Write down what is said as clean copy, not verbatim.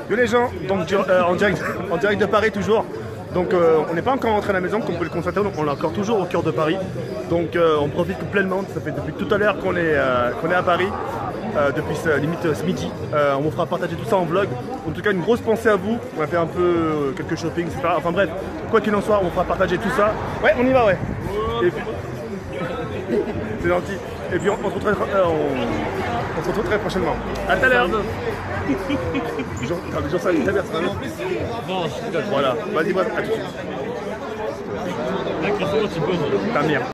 Yo les gens, donc en direct de Paris toujours. Donc on n'est pas encore rentré à la maison, comme vous pouvez le constater, donc on est encore toujours au cœur de Paris. Donc on profite pleinement, ça fait depuis tout à l'heure qu'on est à Paris, depuis limite ce midi. On vous fera partager tout ça en vlog. En tout cas une grosse pensée à vous, on a fait un peu quelques shopping, etc. Enfin bref, quoi qu'il en soit, on fera partager tout ça. Ouais, on y va, ouais. Et puis... C'est gentil. Et puis on se retrouve très prochainement. À tout à l'heure. Genre ça, très bien, ça va bien. Voilà, vas-y, à tout de suite. Ta mère.